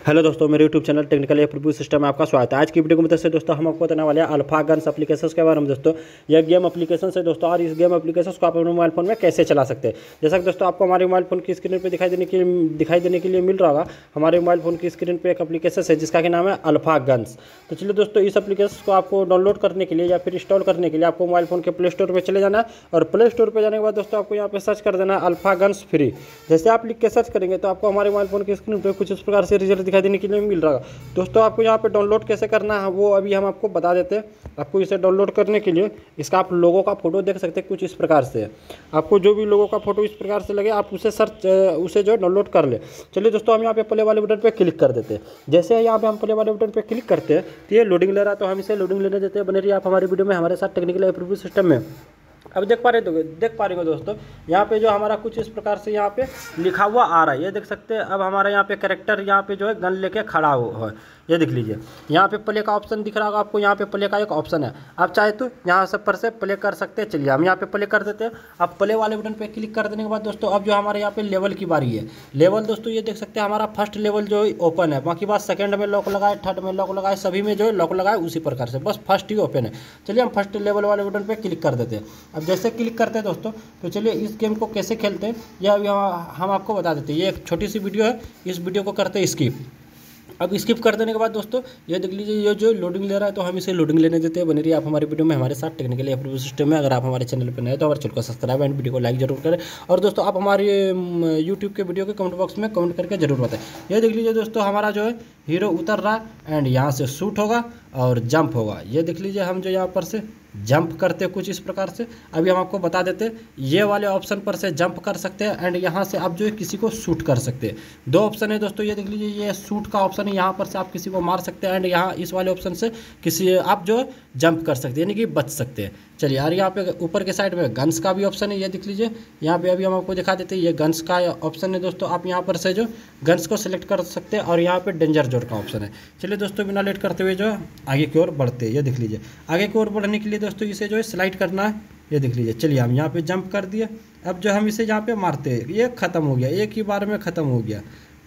Hello दोस्तों, मेरे YouTube channel technical preview system में आपका स्वागत है। आज की वीडियो की मदद से दोस्तों हम आपको बताने वाले हैं अल्फा गन्स एप्लीकेशन के बारे में। दोस्तों यह गेम एप्लीकेशन है दोस्तों, और इस गेम एप्लीकेशन को आप अपने मोबाइल फोन में कैसे चला सकते हैं। जैसा कि दोस्तों आपको हमारे मोबाइल फोन की स्क्रीन पर दिखाई देने के लिए मिल रहा होगा। हमारे मोबाइल फोन की स्क्रीन पर एक एप्लीकेशन है जिसका कि नाम है अल्फा गन्स। तो चलिए दोस्तों, इस एप्लीकेशन को आपको डाउनलोड करने के लिए या फिर इंस्टॉल करने के लिए आपको मोबाइल फोन के प्ले स्टोर पर चले जाना है। और प्ले स्टोर पर जाने के बाद दोस्तों आपको यहाँ पे सर्च कर देना है अल्फा गन्स फ्री। जैसे आप लिख के सर्च करेंगे तो आपको हमारे मोबाइल फोन की स्क्रीन पर कुछ इस प्रकार से रिजल्ट दिखाई देने के लिए मिल रहा है। दोस्तों आपको यहाँ पे डाउनलोड कैसे करना है वो अभी हम आपको बता देते हैं। आपको इसे डाउनलोड करने के लिए इसका आप लोगों का फोटो देख सकते हैं कुछ इस प्रकार से। आपको जो भी लोगों का फोटो इस प्रकार से लगे आप उसे जो डाउनलोड कर ले। चलिए दोस्तों, हम यहाँ पे प्ले वाले बटन पे क्लिक कर देते हैं। जैसे यहाँ पे हम प्ले वाले बटन पे क्लिक करते हैं तो ये लोडिंग ले रहा है, तो हम इसे लोडिंग लेने देते हैं। बने रहिए आप हमारी वीडियो में हमारे साथ टेक्निकल प्रिव्यू सिस्टम में। अब देख पा रहे हो दोस्तों, यहाँ पे जो हमारा कुछ इस प्रकार से यहाँ पे लिखा हुआ आ रहा है, ये देख सकते हैं। अब हमारा यहाँ पे कैरेक्टर यहाँ पे जो है गन लेके खड़ा हुआ है, ये देख लीजिए। यहाँ पे प्ले का ऑप्शन दिख रहा होगा आपको, यहाँ पे प्ले का एक ऑप्शन है। आप चाहे तो यहाँ से पर से प्ले कर सकते हैं। चलिए हम यहाँ पे प्ले कर देते हैं। अब प्ले वाले बटन पे क्लिक कर देने के बाद दोस्तों अब जो हमारे यहाँ पे लेवल की बारी है। लेवल दोस्तों ये देख सकते हैं हमारा फर्स्ट लेवल जो है ओपन है, बाकी बात सेकंड में लॉक लगाए, थर्ड में लॉक लगाए, सभी में जो है लॉक लगाए उसी प्रकार से, बस फर्स्ट ही ओपन है। चलिए हम फर्स्ट लेवल वाले बटन पर क्लिक कर देते हैं। अब जैसे क्लिक करते हैं दोस्तों तो चलिए इस गेम को कैसे खेलते हैं यह अभी हम आपको बता देते हैं। ये एक छोटी सी वीडियो है, इस वीडियो को करते हैं स्किप। अब स्किप कर देने के बाद दोस्तों ये देख लीजिए, ये जो लोडिंग ले रहा है तो हम इसे लोडिंग लेने देते हैं। बने रहिए आप हमारी वीडियो में हमारे साथ टेक्निकली प्रिव्यू सिस्टम में। अगर आप हमारे चैनल पर नए हैं तो हमारे चैनल को सब्सक्राइब एंड वीडियो को लाइक जरूर करें। और दोस्तों आप हमारे यूट्यूब के वीडियो के कमेंट बॉक्स में कमेंट करके जरूर बताएं। ये देख लीजिए दोस्तों, हमारा जो है हीरो उतर रहा है एंड यहाँ से शूट होगा और जंप होगा। ये देख लीजिए, हम जो यहाँ पर से जंप करते हैं कुछ इस प्रकार से। अभी हम आपको बता देते हैं, ये वाले ऑप्शन पर से जंप कर सकते हैं एंड यहाँ से आप जो है किसी को शूट कर सकते हैं। दो ऑप्शन है दोस्तों, ये देख लीजिए, ये शूट का ऑप्शन है, यहाँ पर से आप किसी को मार सकते हैं एंड यहाँ इस वाले ऑप्शन से किसी आप जो है जंप कर सकते हैं, यानी कि बच सकते हैं। चलिए यार, यहाँ पे ऊपर के साइड में गन्स का भी ऑप्शन है, ये देख लीजिए। यहाँ पे अभी हम आपको दिखा देते हैं, ये गन्स का ऑप्शन है दोस्तों। आप यहाँ पर से जो गन्स को सिलेक्ट कर सकते हैं और यहाँ पे डेंजर जोन का ऑप्शन है। चलिए दोस्तों, बिना लेट करते हुए जो आगे की ओर बढ़ते हैं। ये देख लीजिए, आगे की ओर बढ़ने के लिए दोस्तों इसे जो है स्लाइड करना है। ये देख लीजिए, चलिए हम यहाँ पे जंप कर दिए। अब जो हम इसे यहाँ पे मारते हैं, ये खत्म हो गया, एक ही बार में खत्म हो गया।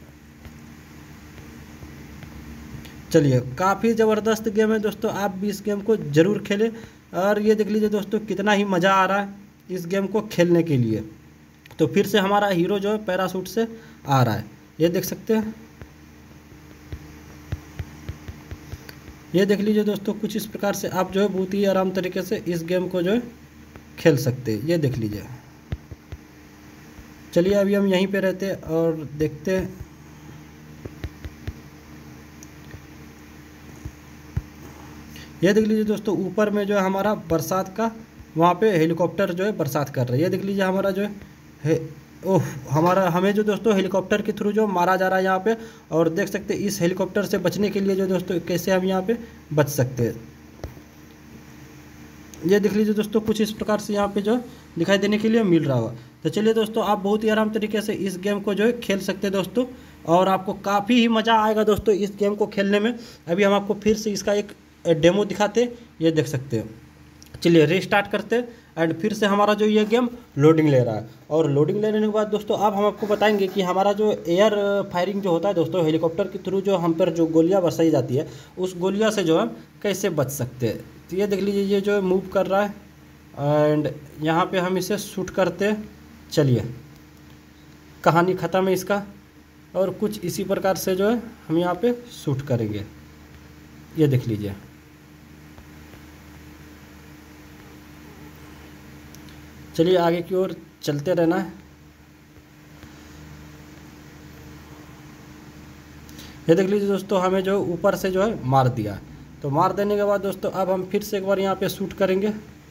चलिए, काफ़ी ज़बरदस्त गेम है दोस्तों, आप भी इस गेम को ज़रूर खेलें। और ये देख लीजिए दोस्तों, कितना ही मज़ा आ रहा है इस गेम को खेलने के लिए। तो फिर से हमारा हीरो जो है पैराशूट से आ रहा है, ये देख सकते हैं। ये देख लीजिए दोस्तों, कुछ इस प्रकार से आप जो है बहुत ही आराम तरीके से इस गेम को जो है खेल सकते हैं। ये देख लीजिए। चलिए अभी हम यहीं पे रहते हैं और देखते हैं। ये देख लीजिए दोस्तों, ऊपर में जो है हमारा बरसात का वहाँ पे हेलीकॉप्टर जो है बरसात कर रहा है। ये देख लीजिए, हमारा जो है हमें जो दोस्तों हेलीकॉप्टर के थ्रू जो मारा जा रहा है यहाँ पे। और देख सकते हैं इस हेलीकॉप्टर से बचने के लिए जो दोस्तों कैसे हम यहाँ पे बच सकते हैं। ये देख लीजिए दोस्तों, कुछ इस प्रकार से यहाँ पे जो दिखाई देने के लिए मिल रहा होगा। तो चलिए दोस्तों, आप बहुत ही आराम तरीके से इस गेम को जो है खेल सकते हैं दोस्तों, और आपको काफ़ी ही मज़ा आएगा दोस्तों इस गेम को खेलने में। अभी हम आपको फिर से इसका एक डेमो दिखाते हैं, ये देख सकते हैं। चलिए रीस्टार्ट करते हैं एंड फिर से हमारा जो ये गेम लोडिंग ले रहा है। और लोडिंग लेने के बाद दोस्तों अब हम आपको बताएंगे कि हमारा जो एयर फायरिंग जो होता है दोस्तों, हेलीकॉप्टर के थ्रू जो हम पर जो गोलियां बरसाई जाती है उस गोलियां से जो हम कैसे बच सकते हैं। तो ये देख लीजिए, ये जो मूव कर रहा है एंड यहाँ पे हम इसे शूट करते हैं। चलिए, कहानी ख़त्म है इसका। और कुछ इसी प्रकार से जो है हम यहाँ पे शूट करेंगे। ये देख लीजिए, चलिए आगे की ओर चलते रहना है। ये देख लीजिए दोस्तों, हमें जो ऊपर से जो है मार दिया। तो मार देने के बाद दोस्तों अब हम फिर से एक बार यहाँ पे शूट करेंगे।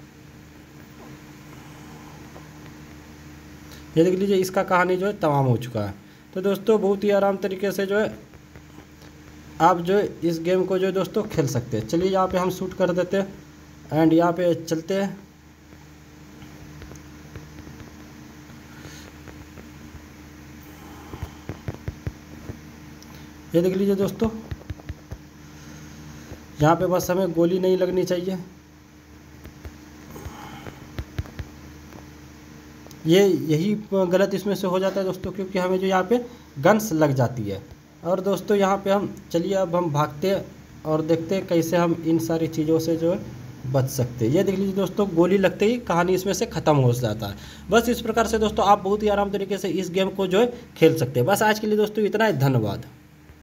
ये देख लीजिए, इसका कहानी जो है तमाम हो चुका है। तो दोस्तों बहुत ही आराम तरीके से जो है आप जो इस गेम को जो दोस्तों खेल सकते हैं। चलिए यहाँ पे हम शूट कर देते हैं एंड यहाँ पे चलते हैं। ये देख लीजिए दोस्तों, यहाँ पे बस हमें गोली नहीं लगनी चाहिए। यही गलत इसमें से हो जाता है दोस्तों, क्योंकि हमें जो यहाँ पे गन्स लग जाती है। और दोस्तों यहाँ पे हम चलिए अब हम भागते हैं और देखते हैं कैसे हम इन सारी चीज़ों से जो है बच सकते हैं। ये देख लीजिए दोस्तों, गोली लगते ही कहानी इसमें से ख़त्म हो जाता है। बस इस प्रकार से दोस्तों आप बहुत ही आराम तरीके से इस गेम को जो है खेल सकते हैं। बस आज के लिए दोस्तों इतना ही, धन्यवाद।